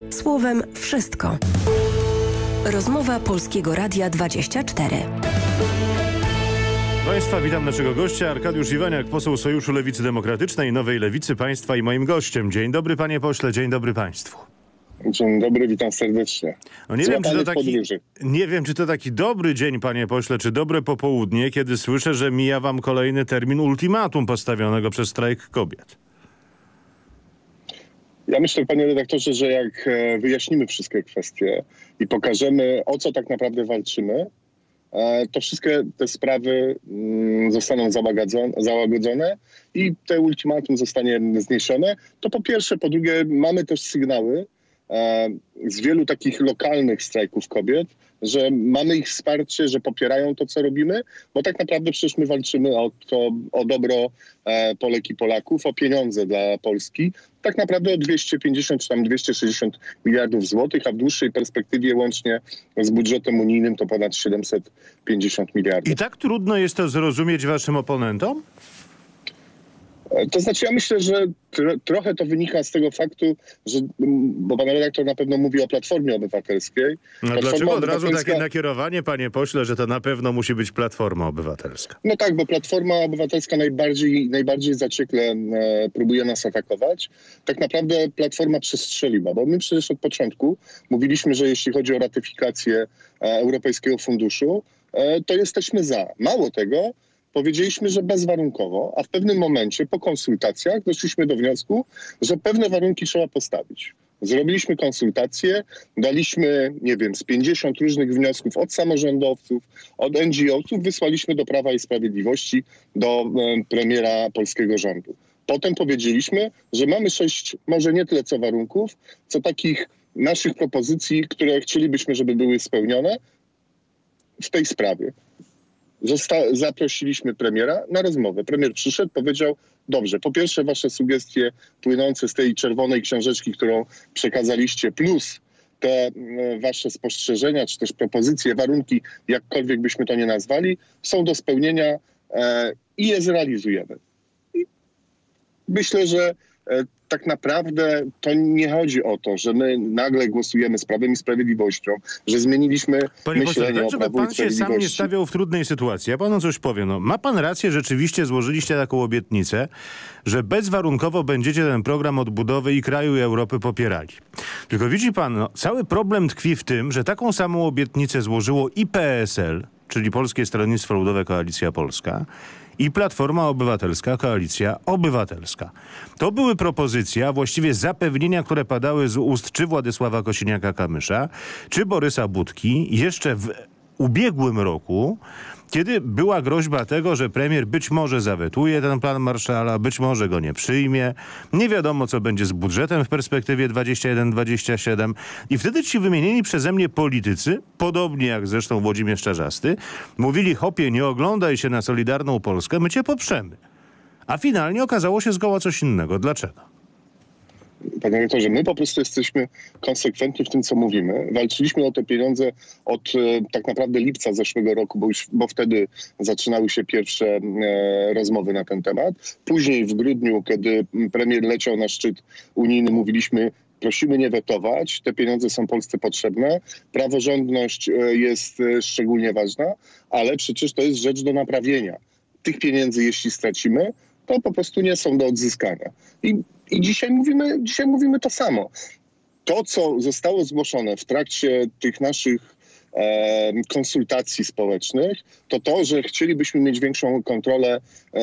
Słowem wszystko. Rozmowa Polskiego Radia 24. Państwa, witam naszego gościa. Arkadiusz Iwaniak, poseł Sojuszu Lewicy Demokratycznej, Nowej Lewicy Państwa i moim gościem. Dzień dobry, panie pośle, dzień dobry państwu. Dzień dobry, witam serdecznie. No nie wiem, czy to taki dobry dzień, panie pośle, czy dobre popołudnie, kiedy słyszę, że mija wam kolejny termin ultimatum postawionego przez strajk kobiet. Ja myślę, panie redaktorze, że jak wyjaśnimy wszystkie kwestie i pokażemy, o co tak naprawdę walczymy, to wszystkie te sprawy zostaną załagodzone i te ultimatum zostanie zniesione. To po pierwsze. Po drugie, mamy też sygnały z wielu takich lokalnych strajków kobiet, że mamy ich wsparcie, że popierają to, co robimy, bo tak naprawdę przecież my walczymy o dobro Polek i Polaków, o pieniądze dla Polski. Tak naprawdę o 250 czy tam 260 miliardów złotych, a w dłuższej perspektywie łącznie z budżetem unijnym to ponad 750 miliardów. I tak trudno jest to zrozumieć waszym oponentom? To znaczy, ja myślę, że trochę to wynika z tego faktu, że, bo pan redaktor na pewno mówi o Platformie Obywatelskiej. No dlaczego od razu takie nakierowanie, panie pośle, że to na pewno musi być Platforma Obywatelska? No tak, bo Platforma Obywatelska najbardziej zaciekle próbuje nas atakować. Tak naprawdę Platforma przestrzeliła, bo my przecież od początku mówiliśmy, że jeśli chodzi o ratyfikację Europejskiego Funduszu, to jesteśmy za. Mało tego, powiedzieliśmy, że bezwarunkowo, a w pewnym momencie po konsultacjach doszliśmy do wniosku, że pewne warunki trzeba postawić. Zrobiliśmy konsultacje, daliśmy, nie wiem, z 50 różnych wniosków od samorządowców, od NGO-sów, wysłaliśmy do Prawa i Sprawiedliwości, do premiera polskiego rządu. Potem powiedzieliśmy, że mamy 6, może nie tyle co warunków, co takich naszych propozycji, które chcielibyśmy, żeby były spełnione w tej sprawie. Zaprosiliśmy premiera na rozmowę. Premier przyszedł, powiedział: dobrze, po pierwsze wasze sugestie płynące z tej czerwonej książeczki, którą przekazaliście, plus te wasze spostrzeżenia, czy też propozycje, warunki, jakkolwiek byśmy to nie nazwali, są do spełnienia i je zrealizujemy. I myślę, że tak naprawdę to nie chodzi o to, że my nagle głosujemy z Prawem i Sprawiedliwością, że zmieniliśmy myślenie o Prawu i Pan się Sprawiedliwości. sam nie stawiał w trudnej sytuacji. Ja panu coś powiem. No, ma pan rację, rzeczywiście złożyliście taką obietnicę, że bezwarunkowo będziecie ten program odbudowy i kraju, i Europy popierali. Tylko widzi pan, no, cały problem tkwi w tym, że taką samą obietnicę złożyło i PSL, czyli Polskie Stronnictwo Ludowe, Koalicja Polska, i Platforma Obywatelska, Koalicja Obywatelska. To były propozycje, a właściwie zapewnienia, które padały z ust czy Władysława Kosiniaka-Kamysza, czy Borysa Budki jeszcze w ubiegłym roku, kiedy była groźba tego, że premier być może zawetuje ten plan Marshalla, być może go nie przyjmie. Nie wiadomo, co będzie z budżetem w perspektywie 21-27. I wtedy ci wymienieni przeze mnie politycy, podobnie jak zresztą Włodzimierz Czarzasty, mówili: hopie, nie oglądaj się na Solidarną Polskę, my cię poprzemy. A finalnie okazało się zgoła coś innego. Dlaczego? Panie rektorze, my po prostu jesteśmy konsekwentni w tym, co mówimy. Walczyliśmy o te pieniądze od tak naprawdę lipca zeszłego roku, bo wtedy zaczynały się pierwsze rozmowy na ten temat. Później w grudniu, kiedy premier leciał na szczyt unijny, mówiliśmy: prosimy nie wetować, te pieniądze są Polsce potrzebne, praworządność jest szczególnie ważna, ale przecież to jest rzecz do naprawienia. Tych pieniędzy, jeśli stracimy, to po prostu nie są do odzyskania. I dzisiaj mówimy to samo. To, co zostało zgłoszone w trakcie tych naszych konsultacji społecznych, to, że chcielibyśmy mieć większą kontrolę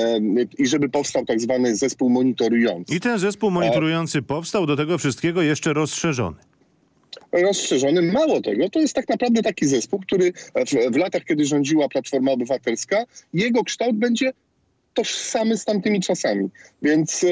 i żeby powstał tak zwany zespół monitorujący. I ten zespół monitorujący powstał, do tego wszystkiego jeszcze rozszerzony. Rozszerzony. Mało tego, to jest tak naprawdę taki zespół, który w latach, kiedy rządziła Platforma Obywatelska, jego kształt będzie tożsamy z tamtymi czasami. Więc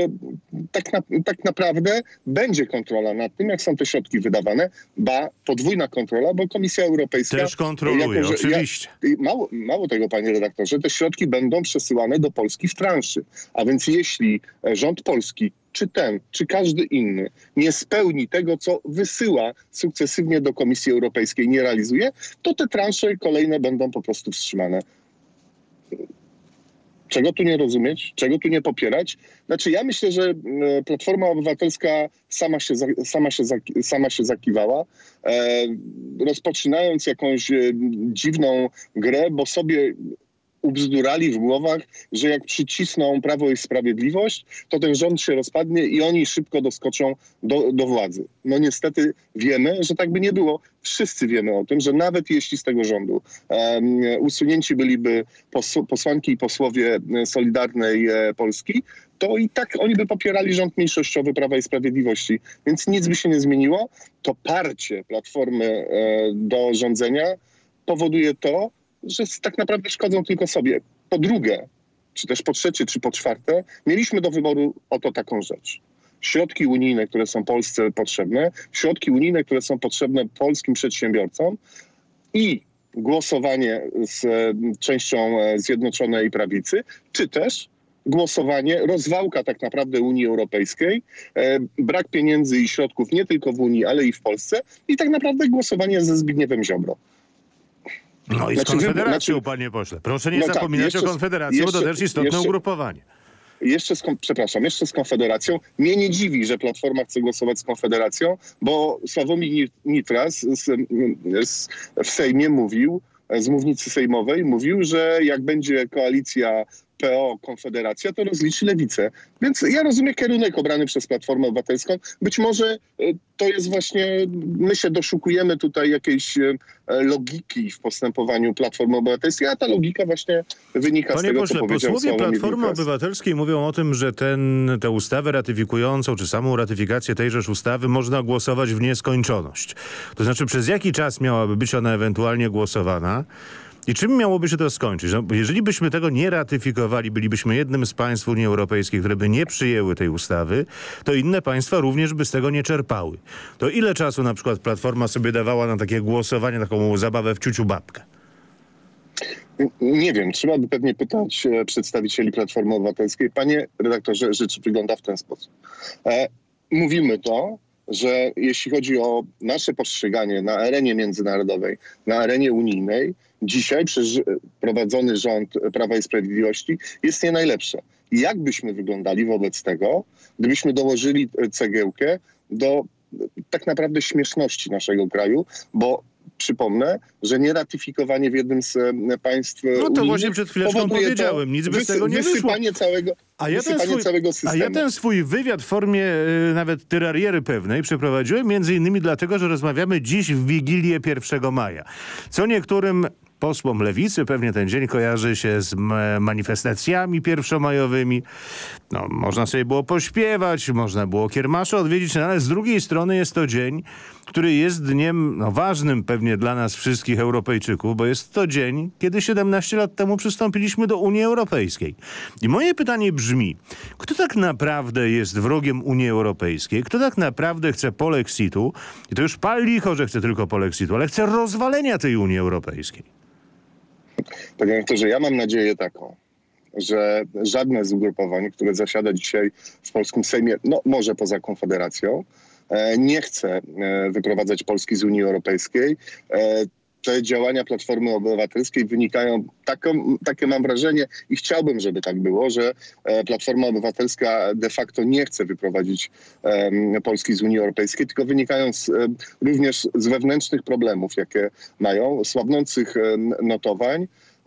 tak naprawdę będzie kontrola nad tym, jak są te środki wydawane. Podwójna kontrola, bo Komisja Europejska też kontroluje, oczywiście. Mało tego, panie redaktorze, te środki będą przesyłane do Polski w transzy. A więc jeśli rząd polski, czy ten, czy każdy inny, nie spełni tego, co wysyła sukcesywnie do Komisji Europejskiej, nie realizuje, to te transze kolejne będą po prostu wstrzymane. Czego tu nie rozumieć? Czego tu nie popierać? Znaczy ja myślę, że Platforma Obywatelska sama się zakiwała, rozpoczynając jakąś dziwną grę, bo sobie ubzdurali w głowach, że jak przycisną Prawo i Sprawiedliwość, to ten rząd się rozpadnie i oni szybko doskoczą do władzy. No niestety wiemy, że tak by nie było. Wszyscy wiemy o tym, że nawet jeśli z tego rządu usunięci byliby posłanki i posłowie Solidarnej Polski, to i tak oni by popierali rząd mniejszościowy Prawa i Sprawiedliwości. Więc nic by się nie zmieniło. To parcie Platformy do rządzenia powoduje to, że tak naprawdę szkodzą tylko sobie. Po drugie, czy też po trzecie, czy po czwarte, mieliśmy do wyboru oto taką rzecz. Środki unijne, które są Polsce potrzebne, środki unijne, które są potrzebne polskim przedsiębiorcom i głosowanie z częścią Zjednoczonej Prawicy, czy też głosowanie, rozwałka tak naprawdę Unii Europejskiej, brak pieniędzy i środków nie tylko w Unii, ale i w Polsce i tak naprawdę głosowanie ze Zbigniewem Ziobro. No i z Konfederacją, panie pośle. Proszę nie zapominać o Konfederacji, bo to też istotne ugrupowanie. Jeszcze z Konfederacją. Mnie nie dziwi, że Platforma chce głosować z Konfederacją, bo Sławomir Nitras w Sejmie mówił, z mównicy sejmowej mówił, że jak będzie koalicja PO, Konfederacja, to rozliczy Lewicę. Więc ja rozumiem kierunek obrany przez Platformę Obywatelską. Być może to jest właśnie, my się doszukujemy tutaj jakiejś logiki w postępowaniu Platformy Obywatelskiej, a ta logika właśnie wynika z tego, co powiedział posłowie Sławomir Platformy Nitras. Obywatelskiej mówią o tym, że tę ustawę ratyfikującą, czy samą ratyfikację tejżeż ustawy można głosować w nieskończoność. To znaczy, przez jaki czas miałaby być ona ewentualnie głosowana? I czym miałoby się to skończyć? No, jeżeli byśmy tego nie ratyfikowali, bylibyśmy jednym z państw Unii Europejskiej, które by nie przyjęły tej ustawy, to inne państwa również by z tego nie czerpały. To ile czasu na przykład Platforma sobie dawała na takie głosowanie, taką zabawę w ciuciu babkę? Nie wiem, trzeba by pewnie pytać przedstawicieli Platformy Obywatelskiej. Panie redaktorze, rzecz wygląda w ten sposób. Mówimy to, że jeśli chodzi o nasze postrzeganie na arenie międzynarodowej, na arenie unijnej, dzisiaj przez prowadzony rząd Prawa i Sprawiedliwości jest nie najlepsze. Jak byśmy wyglądali wobec tego, gdybyśmy dołożyli cegiełkę do tak naprawdę śmieszności naszego kraju, bo przypomnę, że nieratyfikowanie w jednym z państw No to właśnie przed chwileczką powiedziałem, nic by z tego nie wyszło. Całego systemu. A ja ten swój wywiad w formie nawet tyrariery pewnej przeprowadziłem między innymi dlatego, że rozmawiamy dziś w Wigilię 1 maja. Co niektórym posłom Lewicy pewnie ten dzień kojarzy się z manifestacjami pierwszomajowymi. No, można sobie było pośpiewać, można było kiermasze odwiedzić, no, ale z drugiej strony jest to dzień, który jest dniem ważnym pewnie dla nas wszystkich Europejczyków, bo jest to dzień, kiedy 17 lat temu przystąpiliśmy do Unii Europejskiej. I moje pytanie brzmi, kto tak naprawdę jest wrogiem Unii Europejskiej? Kto tak naprawdę chce polexitu? I to już pal licho, że chce tylko polexitu, ale chce rozwalenia tej Unii Europejskiej. Panie rektorze, ja mam nadzieję taką, że żadne z ugrupowań, które zasiada dzisiaj w polskim Sejmie, no może poza Konfederacją, nie chce wyprowadzać Polski z Unii Europejskiej. Te działania Platformy Obywatelskiej wynikają, takie mam wrażenie i chciałbym, żeby tak było, że Platforma Obywatelska de facto nie chce wyprowadzić Polski z Unii Europejskiej, tylko wynikają również z wewnętrznych problemów, jakie mają, słabnących notowań,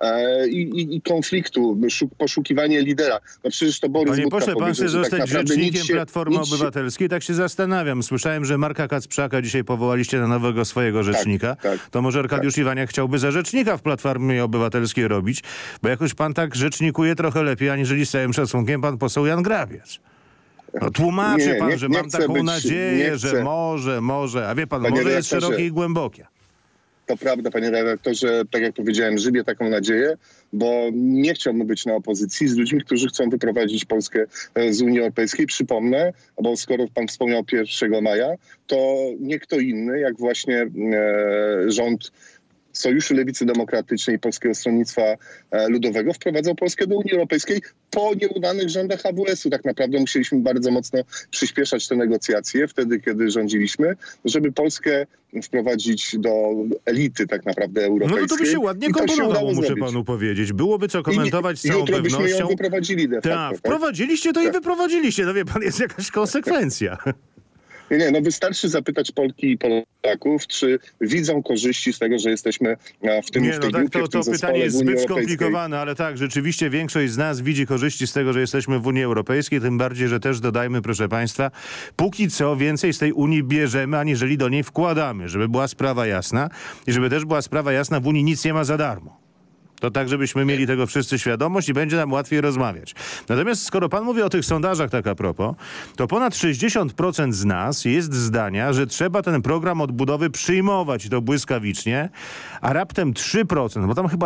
i konfliktu, poszukiwanie lidera. No przecież to Borys Panie Budka pośle, pan chce zostać tak rzecznikiem Platformy Obywatelskiej? Tak się zastanawiam. Słyszałem, że Marka Kacprzaka dzisiaj powołaliście na nowego swojego rzecznika. Tak. To może Arkadiusz Iwaniak chciałby za rzecznika w Platformie Obywatelskiej robić, bo jakoś pan tak rzecznikuje trochę lepiej, aniżeli z całym szacunkiem pan poseł Jan Grabiec. No, tłumaczy pan, że mam taką nadzieję, że może, a wie pan, może jest szerokie i głębokie. To prawda, panie redaktorze, tak jak powiedziałem, żywię taką nadzieję, bo nie chciałbym być na opozycji z ludźmi, którzy chcą wyprowadzić Polskę z Unii Europejskiej. Przypomnę, bo skoro pan wspomniał 1 maja, to nie kto inny, jak właśnie rząd Sojuszu Lewicy Demokratycznej i Polskiego Stronnictwa Ludowego wprowadzał Polskę do Unii Europejskiej po nieudanych rządach AWS-u. Tak naprawdę musieliśmy bardzo mocno przyspieszać te negocjacje wtedy, kiedy rządziliśmy, żeby Polskę wprowadzić do elity tak naprawdę europejskiej. No to by się ładnie komponowało, muszę panu powiedzieć. Byłoby co komentować z całą jutro pewnością. byśmy ją wyprowadzili de facto. Tak, wprowadziliście to i wyprowadziliście. No wie pan, jest jakaś konsekwencja. Nie, no wystarczy zapytać Polki i Polaków, czy widzą korzyści z tego, że jesteśmy w tym grupie, to pytanie jest zbyt skomplikowane, ale tak, rzeczywiście większość z nas widzi korzyści z tego, że jesteśmy w Unii Europejskiej, tym bardziej, że też dodajmy, proszę państwa, póki co więcej z tej Unii bierzemy, aniżeli do niej wkładamy, żeby była sprawa jasna i żeby też była sprawa jasna, w Unii nic nie ma za darmo. To tak, żebyśmy mieli tego wszyscy świadomość i będzie nam łatwiej rozmawiać. Natomiast skoro pan mówi o tych sondażach tak a propos, to ponad 60% z nas jest zdania, że trzeba ten program odbudowy przyjmować i to błyskawicznie, a raptem 3%, bo tam chyba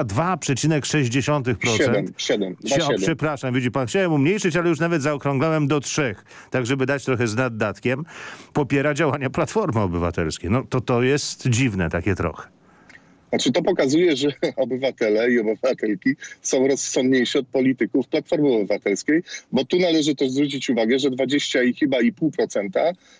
2,6%. 7. Przepraszam, widzi pan, chciałem umniejszyć, ale już nawet zaokrąglałem do 3, tak żeby dać trochę z naddatkiem, popiera działania Platformy Obywatelskiej. No to jest dziwne takie trochę. Znaczy to pokazuje, że obywatele i obywatelki są rozsądniejsi od polityków Platformy Obywatelskiej, bo tu należy też zwrócić uwagę, że 20,5%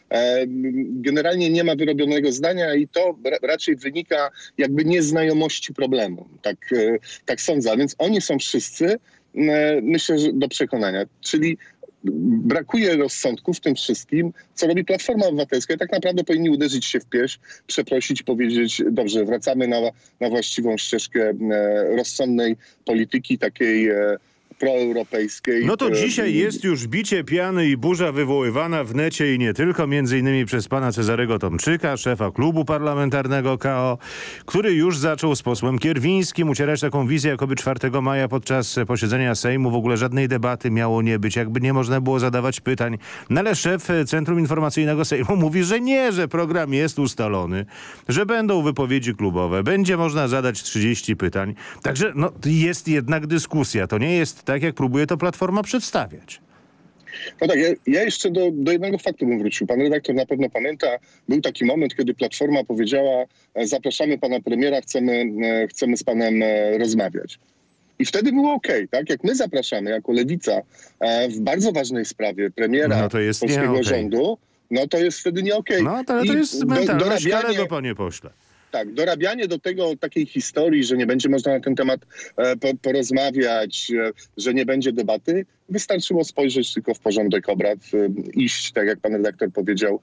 generalnie nie ma wyrobionego zdania i to raczej wynika jakby nieznajomości problemu. Tak sądzę, a więc oni są wszyscy, myślę, że do przekonania. Czyli brakuje rozsądku w tym wszystkim, co robi Platforma Obywatelska. I tak naprawdę powinni uderzyć się w pierś, przeprosić i powiedzieć, dobrze, wracamy na właściwą ścieżkę rozsądnej polityki, takiej proeuropejskiej. No to dzisiaj jest już bicie piany i burza wywoływana w necie i nie tylko, między innymi przez pana Cezarego Tomczyka, szefa klubu parlamentarnego KO, który już zaczął z posłem Kierwińskim ucierać taką wizję, jakoby 4 maja podczas posiedzenia Sejmu w ogóle żadnej debaty miało nie być, jakby nie można było zadawać pytań. No ale szef Centrum Informacyjnego Sejmu mówi, że nie, że program jest ustalony, że będą wypowiedzi klubowe, będzie można zadać 30 pytań. Także no, jest jednak dyskusja. To nie jest tak, jak próbuje to Platforma przedstawiać. No tak, ja jeszcze do jednego faktu bym wrócił. Pan redaktor na pewno pamięta, był taki moment, kiedy Platforma powiedziała, zapraszamy pana premiera, chcemy z panem rozmawiać. I wtedy było okej, tak? Jak my zapraszamy jako Lewica w bardzo ważnej sprawie premiera polskiego rządu, no to jest wtedy nie okej. No ale to jest mentalność karego, panie pośle. Tak, dorabianie do tego takiej historii, że nie będzie można na ten temat porozmawiać, że nie będzie debaty, wystarczyło spojrzeć tylko w porządek obrad, iść, tak jak pan redaktor powiedział,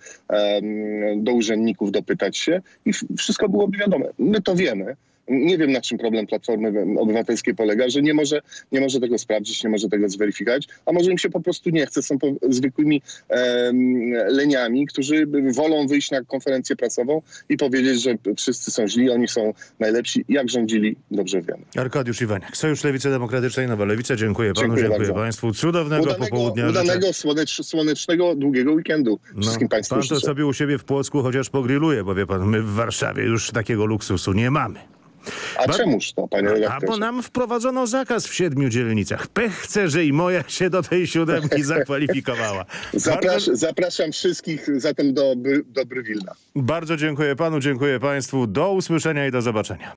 do urzędników, dopytać się i wszystko byłoby wiadome. My to wiemy. Nie wiem, na czym problem Platformy Obywatelskiej polega, że nie może tego sprawdzić, nie może tego zweryfikować, a może im się po prostu nie chce. Są zwykłymi leniami, którzy wolą wyjść na konferencję prasową i powiedzieć, że wszyscy są źli, oni są najlepsi. Jak rządzili, dobrze wiemy. Arkadiusz Iwaniak, Sojusz Lewicy Demokratycznej, Nowa Lewica. Dziękuję panu, dziękuję państwu. Cudownego popołudnia. Udanego, słonecznego, długiego weekendu wszystkim państwu. Pan to sobie u siebie w Płocku chociaż pogrilluje, bo wie pan, my w Warszawie już takiego luksusu nie mamy. A czemuż to, panie redaktorze? Bo nam wprowadzono zakaz w 7 dzielnicach. Pech chce, że i moja się do tej 7 zakwalifikowała. Zapraszam wszystkich zatem do Brywilna. Bardzo dziękuję panu, dziękuję państwu. Do usłyszenia i do zobaczenia.